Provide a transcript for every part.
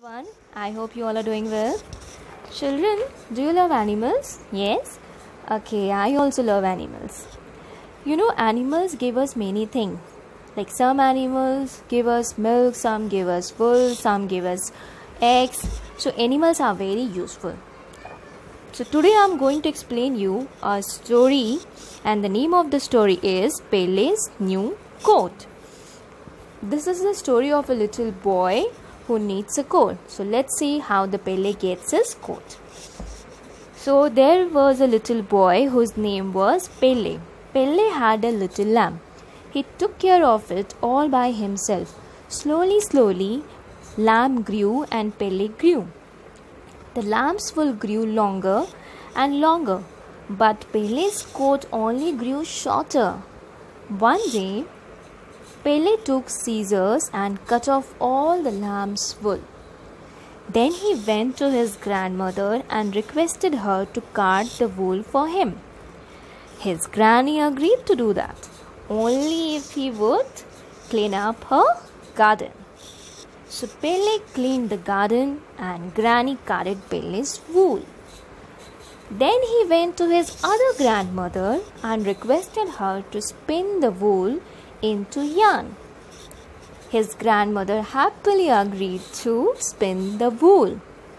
Everyone, I hope you all are doing well. Children, do you love animals? Yes? Okay, I also love animals. You know, animals give us many things. Like some animals give us milk, some give us wool, some give us eggs. So animals are very useful. So today I am going to explain you a story, and the name of the story is Pele's New Coat. This is the story of a little boy who needs a coat. So let's see how the Pele gets his coat. So there was a little boy whose name was Pele. Pele had a little lamb. He took care of it all by himself. Slowly, lamb grew and Pele grew. The lamb's wool grew longer and longer, but Pele's coat only grew shorter. One day, Pele took scissors and cut off all the lamb's wool. Then he went to his grandmother and requested her to cut the wool for him. His granny agreed to do that, only if he would clean up her garden. So Pele cleaned the garden and Granny carded Pele's wool. Then he went to his other grandmother and requested her to spin the wool into yarn. His grandmother happily agreed to spin the wool.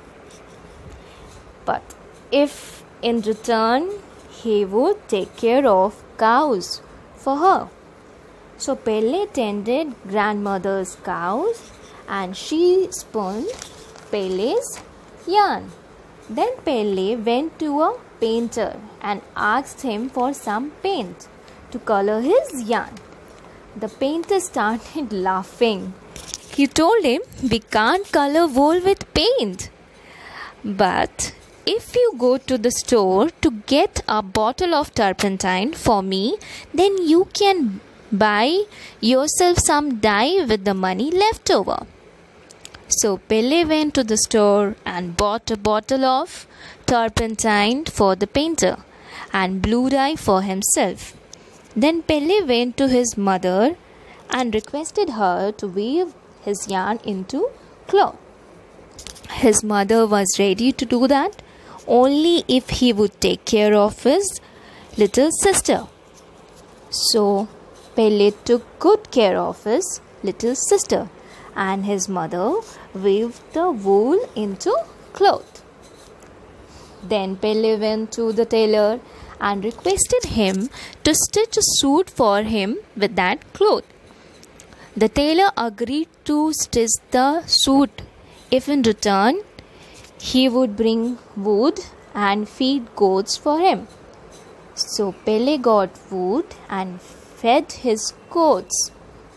But if in return he would take care of cows for her. So Pele tended grandmother's cows and she spun Pele's yarn. Then Pele went to a painter and asked him for some paint to color his yarn. The painter started laughing. He told him, "We can't color wool with paint. But if you go to the store to get a bottle of turpentine for me, then you can buy yourself some dye with the money left over." So Pele went to the store and bought a bottle of turpentine for the painter and blue dye for himself. Then Pele went to his mother and requested her to weave his yarn into cloth. His mother was ready to do that only if he would take care of his little sister. So Pele took good care of his little sister, and his mother weaved the wool into cloth. Then Pele went to the tailor and requested him to stitch a suit for him with that cloth. The tailor agreed to stitch the suit if in return he would bring wood and feed goats for him. So Pele got wood and fed his goats.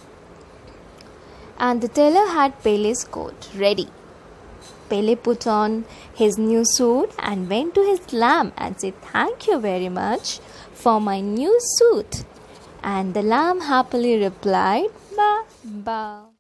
And the tailor had Pele's coat ready. Pele put on his new suit and went to his lamb and said, "Thank you very much for my new suit." And the lamb happily replied, "Ba, ba."